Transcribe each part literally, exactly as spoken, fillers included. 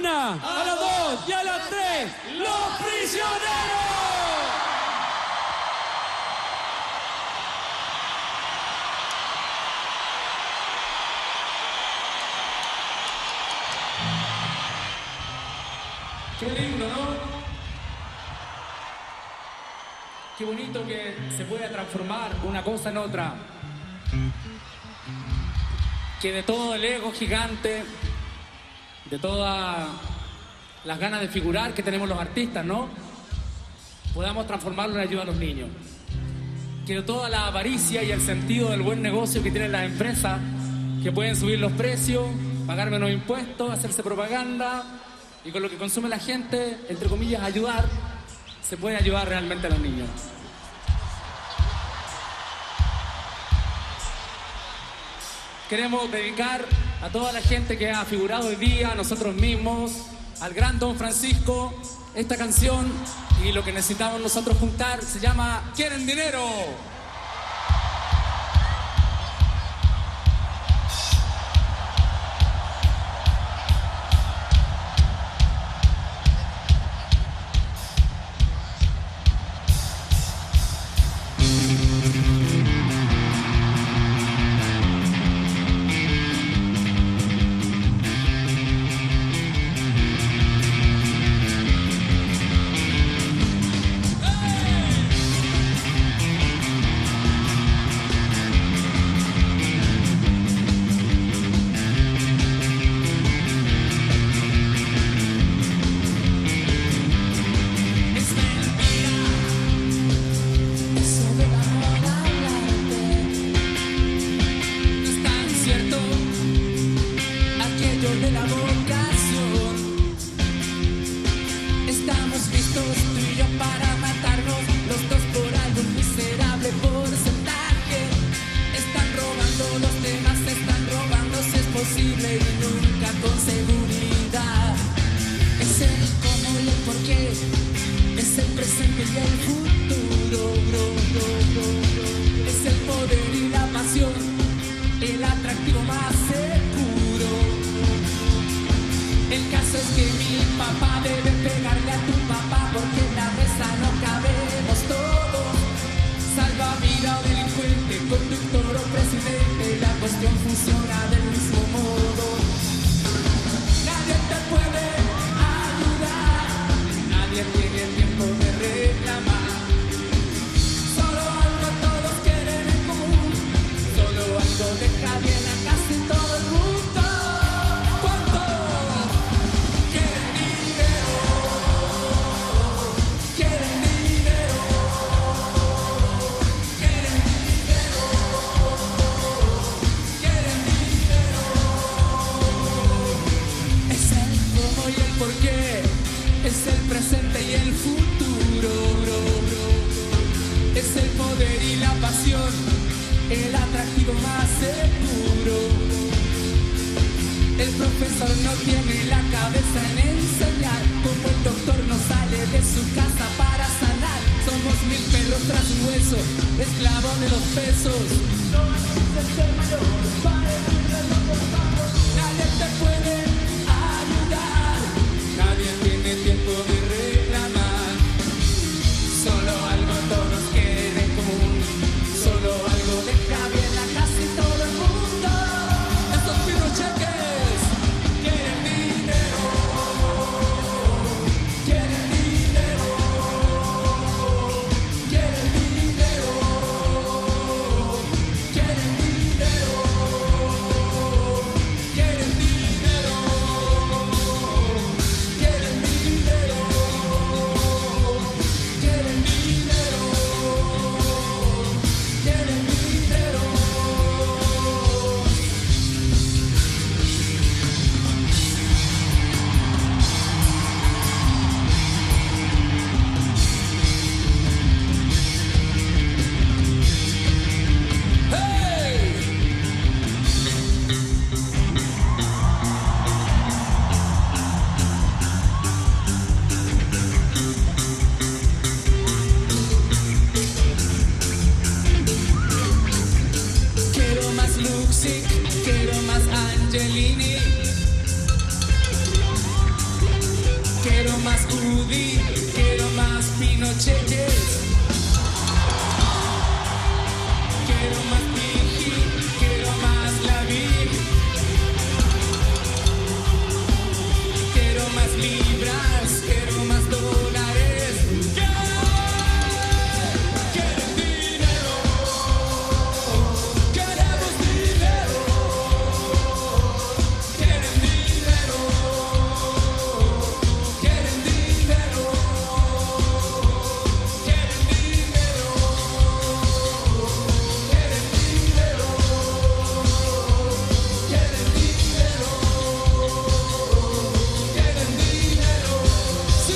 una, a las dos y a las tres, ¡Los Prisioneros! Qué lindo, ¿no? Qué bonito que se pueda transformar una cosa en otra. Que de todo el ego gigante, de todas las ganas de figurar que tenemos los artistas, ¿no? Podamos transformarlo en ayuda a los niños. Que de toda la avaricia y el sentido del buen negocio que tienen las empresas, que pueden subir los precios, pagar menos impuestos, hacerse propaganda, y con lo que consume la gente, entre comillas, ayudar, se puede ayudar realmente a los niños. Queremos dedicar a toda la gente que ha figurado hoy día, a nosotros mismos, al gran Don Francisco, esta canción, y lo que necesitamos nosotros juntar se llama ¿Quieren dinero? Quieren dinero. más UDI, quiero más Pinochetes. Quiero más Piji, quiero más Lavín. Quiero más libras, quiero más dólares. Quieren dinero, queremos dinero. Quieren dinero, quieren dinero, quieren dinero, quieren dinero, quieren dinero, quieren dinero, sí.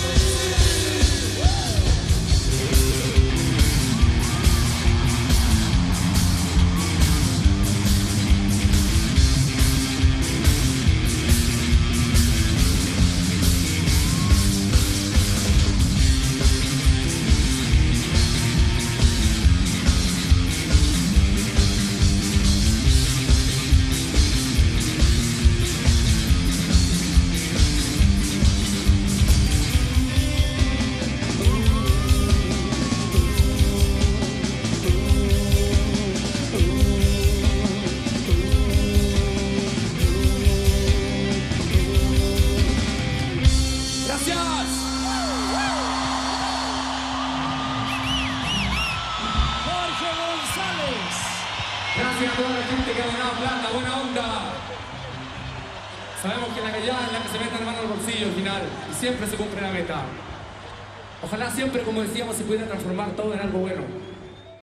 Gracias. Jorge González. Gracias a toda la gente que ha donado plata, buena onda. Sabemos que la que ya es la que se mete la mano al bolsillo al final y siempre se cumple la meta. Ojalá siempre, como decíamos, se pudiera transformar todo en algo bueno.